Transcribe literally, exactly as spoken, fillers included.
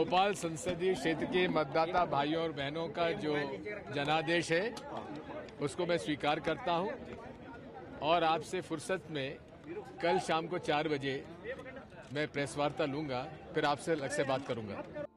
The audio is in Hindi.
भोपाल संसदीय क्षेत्र के मतदाता भाइयों और बहनों का जो जनादेश है उसको मैं स्वीकार करता हूं और आपसे फुर्सत में कल शाम को चार बजे मैं प्रेस वार्ता लूंगा, फिर आपसे अलग से बात करूंगा।